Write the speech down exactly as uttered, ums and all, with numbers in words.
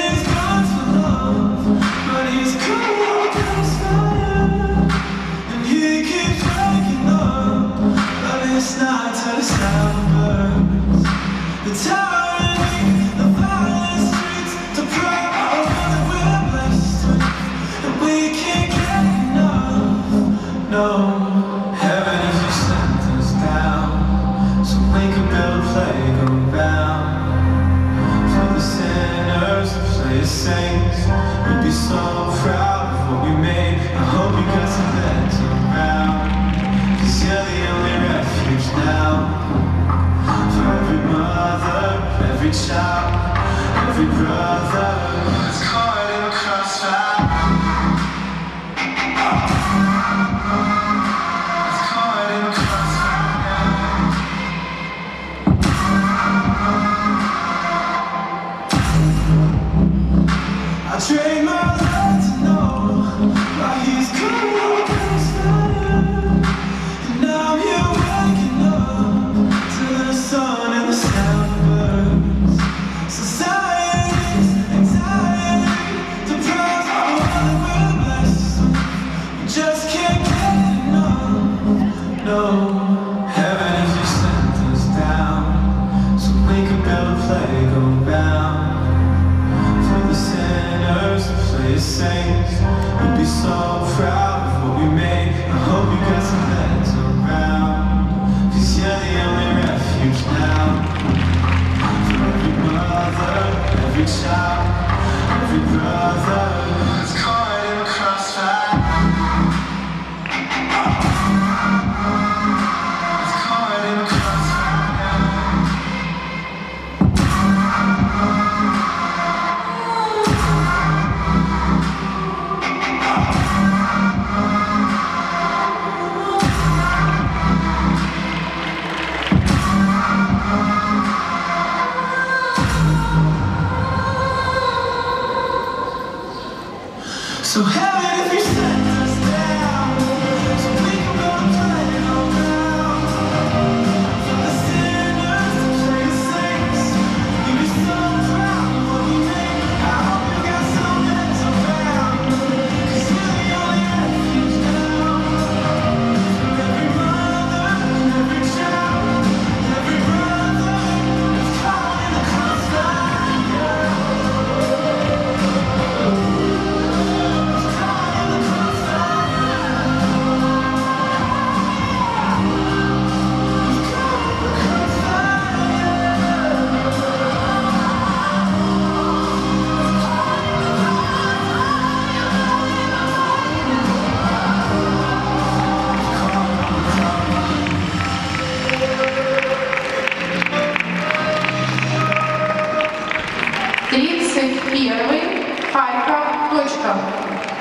his guns for love, but he's cold as fire, and he keeps waking up, but it's not till the sound burns. The tyranny, the violent streets, the pride of that we're blessed with, and we can't get enough. No, heaven has just sent us down, so we can build a playground for the sinners to play as saints. We'd be so proud of what we made. I hope you got some beds around, 'cause you're the only refuge now. For every mother, every child, every brother that's caught in a crossfire. That's caught in a crossfire. I trade my love to know why he's cold as fire, and now you're waking up to the sun and the sound burns. Society's anxiety, deprived of all that we're blessed with. We just can't get enough. No, heaven has just sent us down, so we can build a playground for the sinners to play as saints. We'd be so proud of what we made. I hope you got some beds around, 'cause you're the only refuge now. For every mother, every child, every brother that's caught in a crossfire. That's caught in a crossfire. So heaven, if you sent us down, so we can build a playground for the sinners to play as saints. You'd be so proud of what we made. I hope you got some beds around, 'cause you're the only refuge now. For every mother, every child, every brother that's caught in the crossfire. тридцать первый Харьков. Точка.